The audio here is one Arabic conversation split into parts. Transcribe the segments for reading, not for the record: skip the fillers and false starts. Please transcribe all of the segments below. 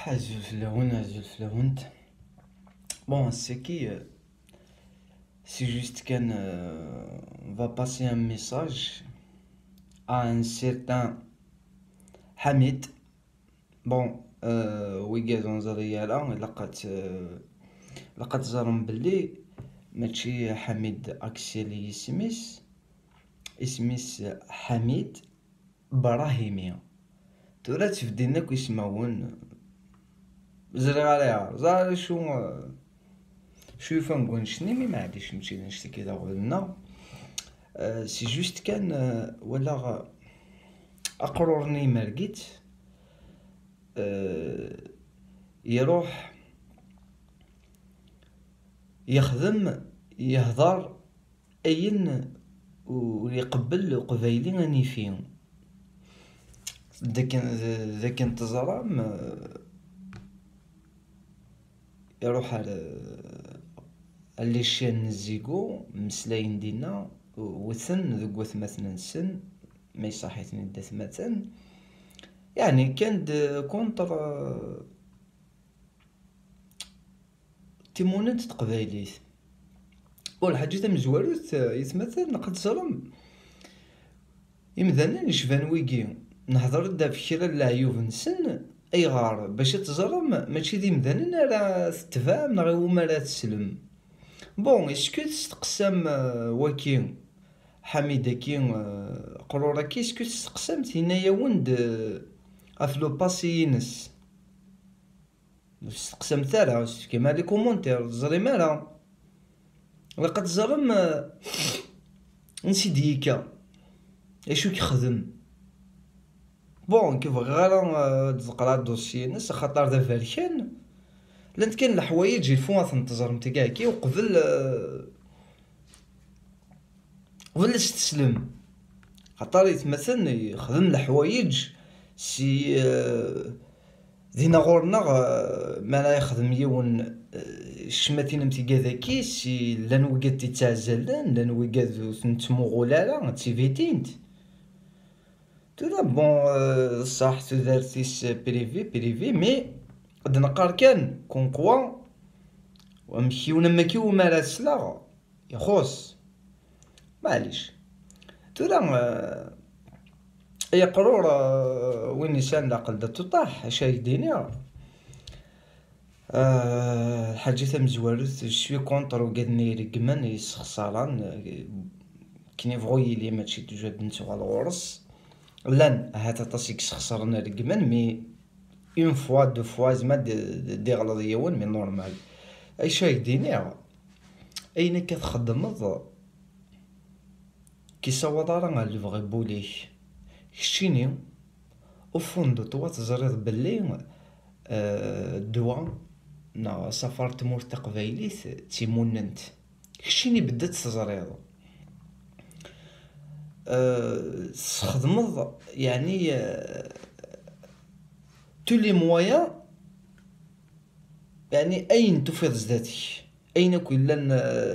Azul Flown, Azul Flown. Bon, c'est juste qu'on va passer un message à un certain Hamid. Bon, ويقال نظرية لا لقد زرم بلي ماشي حميد اكسيلي اسميس حميد براهيمي. تورا تفدينا كيسمعون زري عليها زار شو فنقول شني مي ما عادش نمشي نشتي كذا غولنا. سي جوست كان ولا اقرورني مرقيت يروح يخدم يهضر اين ويقبل قبايلي راني فيهم ذاك انتظرام يروح على اللي شان الزيقو مسلاين دينا وثن ذوك وثمثنا نسن ما يصحيتني دا ثمثن يعني كان كونتر تيموننت تقبايليت والحاجة تم زوارت يتمثل نقد ظلم يمدانا نشفان ويكي نهضر دا في كرا العيوب نسن اي غار باش تزرم ماشي دي مدانا راه تتفاهم نغي وما راه تسلم. بون اسكو تستقسم وكي حميدة كي قرورة كي اسكو تستقسمت هنايا وند افلو باسي ينس تستقسمت راه كيما لي كومونتير زري مالا لقد زرم نسي ديكا اشو كيخدم. بون كيف غير تقرا الدوسيي ناس خاطر ذا فالكان لانت كان الحوايج يفون تنتظر نتا كاع كي وقبل تستسلم خاطر يتمثل يخدم الحوايج سي دينا غورنا ما لا يخدم يون الشماتين متيكا ذاكي سي لان وقات تتعزلان لان وقات نتمو غولالا تيفيتينت تودا. بون صح تدارتيس بريفي مي قد نقار كان كونكوا ومشيونا ماكيو ماراسلا يخص معليش تودا اي قرور وين نسان لاقل دا تطاح شاي دينيا. الحاجة تم زوارت شوي كونتر وقادني رقمان يسخساران كني فغوي لي ماشي توجد نتو على الغرس لان هاتا تاسيك سخسرنا رقمان مي اون فوا دو فوا زعما دي غلط يون مي نورمال اي شاي دينيا اين كتخدمض كي صوت راه اللي بغي بوليك كشيني او فوندو توا تزريض بلي الدوا نا سفر تمور تقبايليت تيموننت كشيني بدات تزريض تخدمض يعني تولي موايا يعني اين تفيض ذاتك اين كلن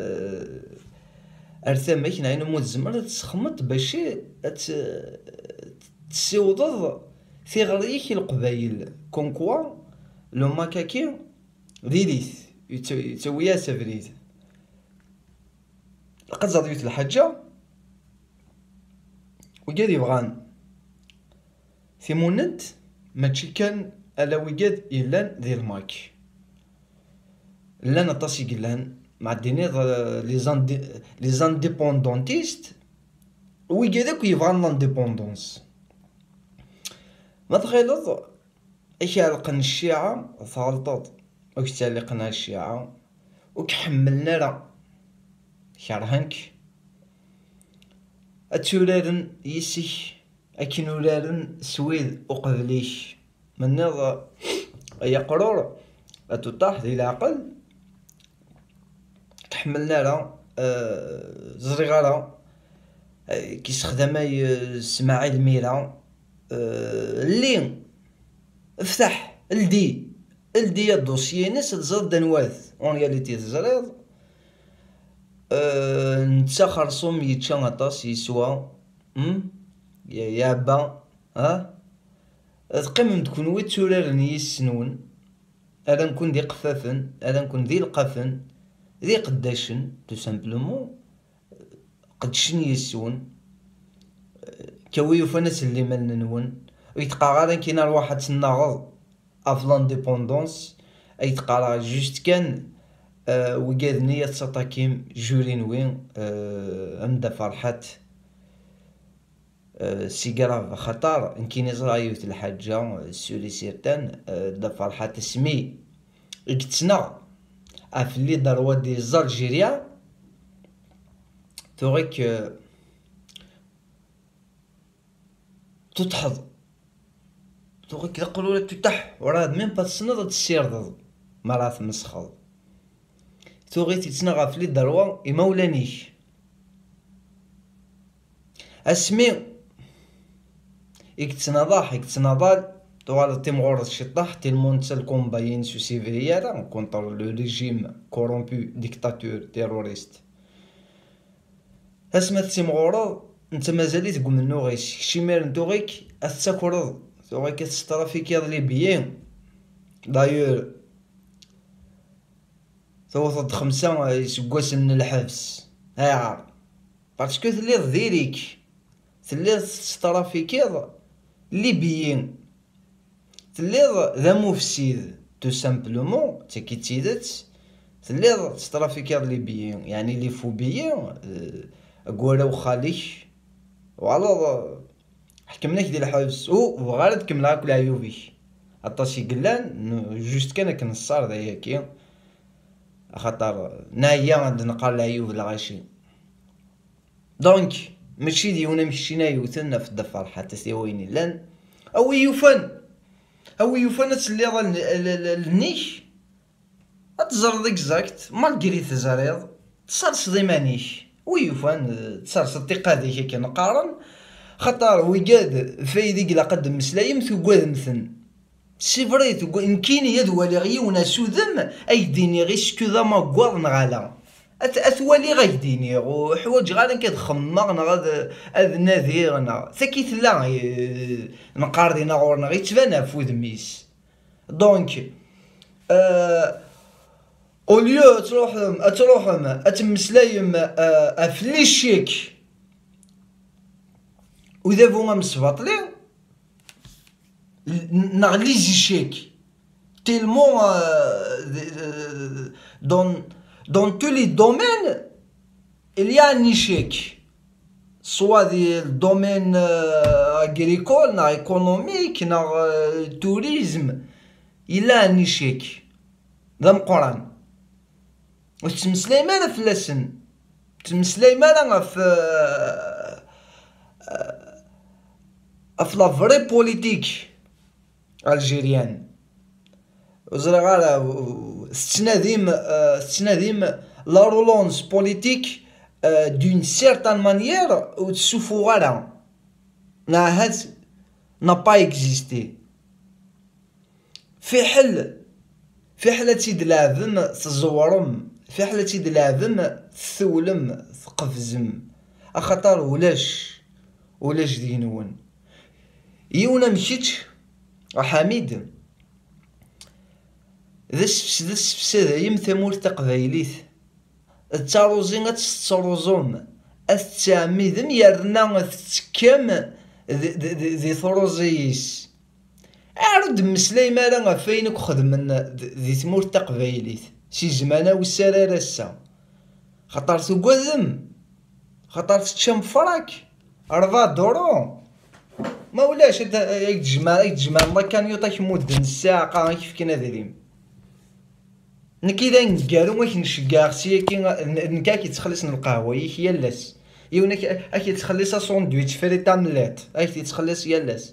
ارثامك نعين مزمر تسخمط باش تسيوضض في غريك القبايل كونكوا لو ماكاكي ريليث يتويا سفريد لقد زاديت الحاجة وقاد يبغان في موننت ماشي كان الا وقاد يلان ذي الماك لان اطاسي قلان مع الدينيض لي زانديبوندونتيست وقاداك يبغان لانديبوندونس ما تغيلظ يعلقن الشيعة ثالطط وكتعلقنا الشيعة وكحملنا راه كرهنك اتولارن يسك اكنولارن سويد وقبليش من نظر اي قرور اتطاح ذي العقل كحملنا راه زريغارا كيستخدم اسماعيل ميرا اللي افتح الدي الدوسيي ناس تزرد دنواث اون رياليتي تزريض نتا خرصوم يتشا غطاس يسوا يا با ها تقيم تكون ويت تورارن يسنون هذا نكون ذي قفافن، هذا نكون ذي القفن، ذي قداشن تو سامبلومون قدشن يسون كويو فناس اللي مالن نون ويتقارا كاين الواحد تناغض اف لانديبوندونس يتقارا جوست كان وقاد نية تساطاكيم جورين وين امدا فرحات سيغراف خطر نكيني زرايوت الحاجة سوري سيرتان دا فرحات سمي اكتنا افلي دروا دي زالجيريا توغيك تتحض توغيك يقولوا لك تتح وراه ميم با تسنض تسيرض مرا تمسخض توغي تتسنغ افلي دروا امولانيش اسمي يكتناضاح يكتناضال طوال تيمغور الشطاح تيلمون تسال كومباين سو سيفريالا كونتر لو ريجيم كورومبو ديكتاتور تيروريست اسمات تيمغور انت مازالي تقول منو غيش شي مير نتوغيك استاكورض توغيك تسترافيك يا ليبيين دايور توصل 5 يسقوس من الحبس ها باسكو تلي ديريك تلي تسترافيكيض ليبيين تلي ذا مفسد تو سامبلومون تكي تيدت تلي تسترافيكيض ليبيين يعني لي فوبيين قولاو خاليش وعلى حكمناك ديال الحبس وغير تكمل كل عيوبي عطاسي قلان جوست كان كنصار ذايا كي خاطر نايا غادي نقال العيوب الغاشي دونك ماشي ديونا مشينا يوثلنا في الدفر حتى سيويني لان او يوفن تسلي النيش تزرد اكزاكت مالكري تزريض تصرص ديمانيش ويوفن تصرص التقادي كي نقارن خاطر ويقاد فايدي قلا قدم مسلايم ثقاد مثن سي فري يمكن يدوالي غيونا سوذم ايديني غي سكوذا ما قوض نغالا اثوالي غايديني وحواج غالا كتخمغنا غاد ناديرنا ثكيت لا نقاردينا غورنا غي تبانا فودميس دونك اوليو تروحهم اتمسلايم افليشيك وإذا فونا مسباطلي نغلي زيشيك تيلمون dans tous les domaines il y a un échec soit dans le domaine agricole, économique, tourisme il y a un échec ذا القرآن وتمسلاي مالا في اللسن تمسلاي مالا في لا فري بوليتيك الجيريان وزرا غالا ستناديم لا رولونس بوليتيك دون سيرتان مانيير و تسوفو غالا هاد نا با اكزيستي في حل تيد لازم تزورم في حل تيد لازم تثولم تقفزم اخطر ولاش دينون يونا مشيتش حميد ذا السفساد يم ثمور تقبايليت التاروزين غتستروزوم التعميدم يرنا تتكام ذي ثروزيس عرض مسلاي مالا فينك خدمن ذي ثمور تقبايليت شي زمانه والسرارة السا خطر تقدم خطر تشم فراك 4 دورو ما ولاش يتجمع الله كان يعطيك مدن الساعة كيف كنا دايرين نكي نكارو ما كنشكاع سيكي نكا كيتخلص من القهوة هي لاس يونك اكي تخلص ساندويتش فريتا ملات اكي تخلص يا لاس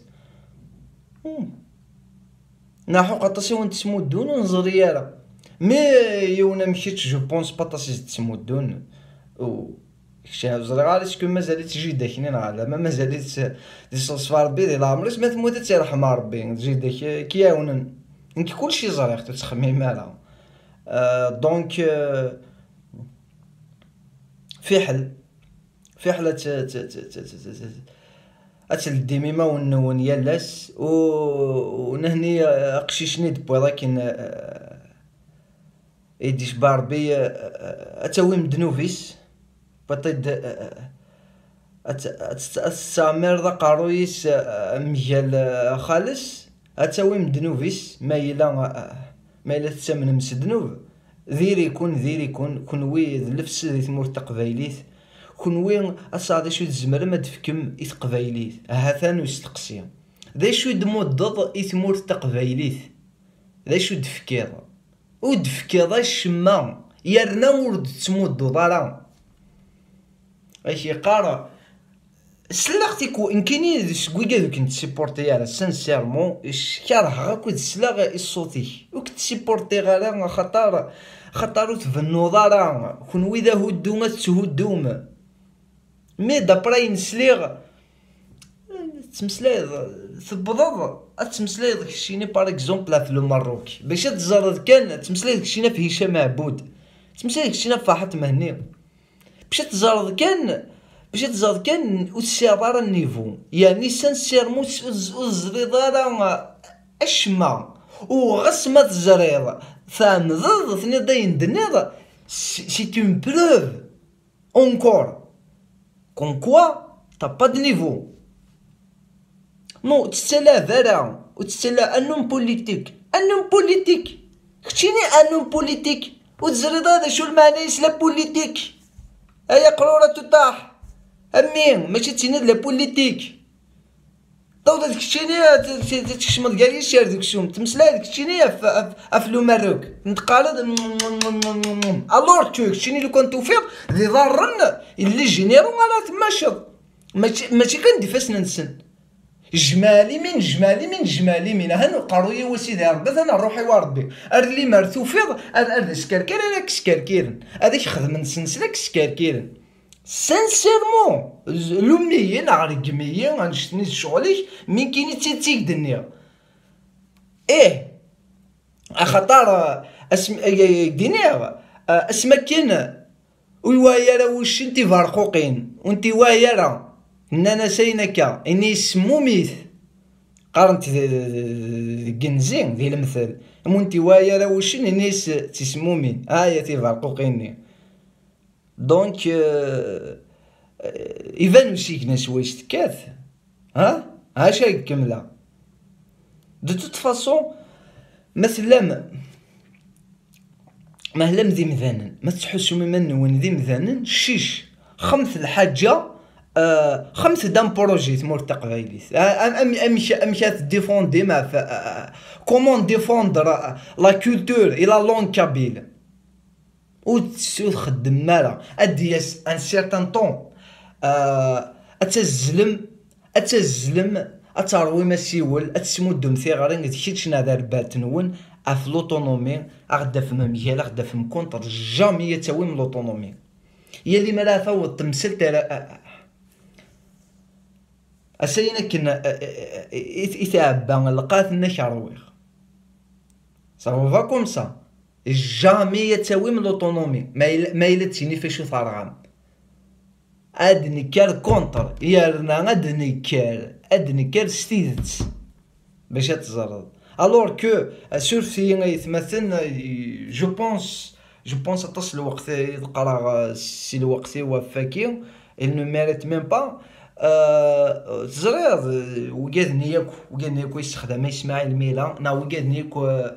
ناحو قطاسي وانت تسمودون ونزريارة مي يونا مشيت جو بونس بطاسي تسمودون و شاف زرا اسكو مازال تجي داكنين على مازال دي صفار ربي ديال عمرس ما تموت تيرحم ربي تجي داك كياون انك كلشي زريخ تخمم مالها دونك في حل اتل ديميما ونون يالاس ونهني قشيشني دبوا لكن يديش باربي اتاوي مدنوفيس بطيد استعمر ذا قارويس مجال خالص اتاوي مدنوفيس ما إلا تسمن مسدنوب ذير يكون كونوي ذلفس ذي ثمور تقبايليت كونوي أصعد شو تزمر ما تفكم إث قبايليت هاثان ويستقسي ذا شو دمودض إثمور تقبايليت ذا شو دفكيض ودفكيض الشما يرنا ورد تمودض راه اش يقارا سلاغتيكو ان كاينين كويكا دوك نتسيبورتي على سانسيرمون كارهغا كود سلاغ الصوتي وكنت سيبورتي غالا خاطر تفنوض راه كون اذا هدوما تهدوم مي دابرا نسليغ تمسلايض تبضض تمسلايض داكشيني باغ اكزومبل في المروك باش تزرد كان تمسلايض داكشينا في هشام عبود تمسلايض داكشينا في فرحات مهني باش تزرد كان وتسير النيفو يعني سانسيرمون الزريض راه اشما وغس ما تزريض ثانض ثني داين دنيض سي اون بروف اونكور كون كوا تا با دو نيفو نو تستلا فارا وتستلا انوم بوليتيك كتشيني انوم بوليتيك وتزريض هذا شو المعنى يسلا بوليتيك هيا قرورة تطاح امين ماشي تسيني لا بوليتيك داك الشيء تشمل كاع الشارع ديك الشوم تمسلا داك الشيء في لو ماروك نتقالد الور تو شيني لو كنت توفيق ذي ضرن اللي جينيرو على تماشط ماشي كندي فاس ننسن جمالي من هانو قرويه وسيدي ربي انا روحي وربي ارلي مرثوفيض ارد سكركير انا كسكركيرن هذاك خدم نسنسلك سكركيرن سانسيرمون لوميين عرقميين غنشتني شغليش من كايني تيتيك دنيا خاطر دينيغ اسما كاين ويوايا راه واش انتي فارقوقين وانتي وايا راه اننا سينكا اني سموميث قارنت كنزين ذي المثل مونتي وايا راه واش نيس تسمومين هايا تيفارقوقيني دونك يبان وسيكنا سوايش تكاث هاشا كامله دو توت فاصون مثلا مهلم ذي مثلا ما تحسوا من وين ذي مثلا شيش خمس الحاجه خمس دام بروجي تمور تقبايليت امشات ديفوندي مع كومون ديفوندر لا كولتور الى لونغ كابيل وتخدم مالا ادي ان سيرتان طون اتزلم اتروي مسيول اتسمودم ثيغارين داكشي نادر باتنون اف لوتونومي غدا فما مجال غدا فما كونتر جامي يتاوي من لوتونومي هي اللي مالا ثوت تمثل اسينا كنا يتعبى لقات نكرويغ صافا كوم سا جامي يتاوي من لوتونومي ما الا تسيني فاش ثارغام ادني كار كونتر يارنا ادني كار ستيدت باش تزرد الور كو سورفي يتمثل جو بونس اتصل الوقت يقرا سي الوقت وفاكي il ne mérite même pas تزريض وقادني يستخدم اسماعيل ميلا وقادني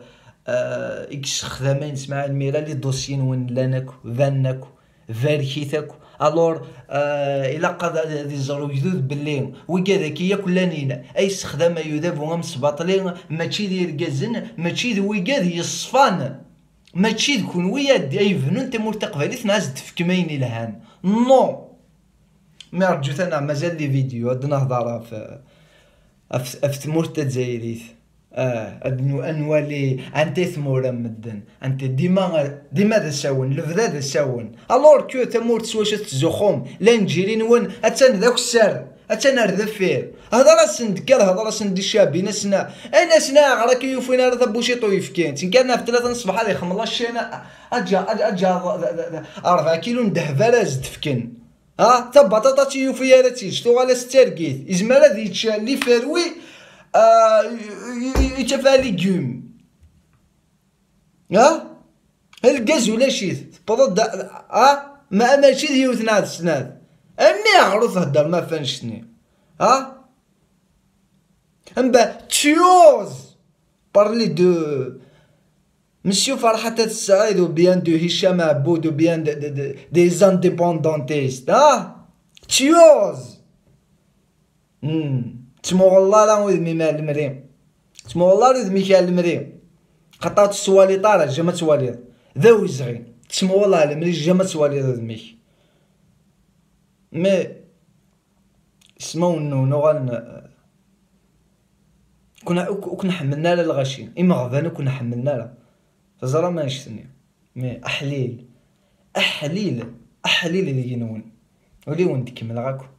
يستخدم اسماعيل ميلا لي دوسيين وين لانك فانك فاركيتك الور الا قاد دي زرو جدود باللي وكذاك ياكلانين اي استخدام يذاب ومسباطلين ماشي ديال كازن ماشي ذي ويكاد يصفان ماشي تكون ويا اي فنون تمور تقبالي تنعس تفكمين الهان نو ما رجوت انا مازال لي فيديو هاد نهضر في تمور الجزائريت انوالي انت ثمورا مدن انت ديما ذا ساون لفذا ذا ساون الور كو تمور تسواش تزخوم لا نجيرين وين اتان ذاك السر اتان ردفير هضر سندكال هضر سندي شابين اسنا انا سنا راك يوفينا راه بوشي طويف كاين كان في 3 الصباح هذه 15 اجا 4 كيلو ندهبه زد فكن تا بطاطا تيوفيا راه تيشتو على ستاركيت ازمال هذه تشال لي فروي يتفا ليغوم الكاز ولا شيت تبرد ما ماشي ديوث ناد سناد امي عرو تهدر ما فانشتني تشيوز بارلي دو مسيو فرحة السعيد و بيان دو هشام عبود و بيان دي زانديبوندونتيست تشيوز تسمو والله لا وذمي مال المريم تسمو والله وذمي كال المريم خطات السوالي طالع جا توالي ذا وزغي تسمو والله المريم جا توالي ذميك مي اسمو نو كنا حملنا لا الغشيم اما غبانو كنا حملنا لا تزرى ما نشتني مي احليل اللي ينون ولي وندك من غاكو.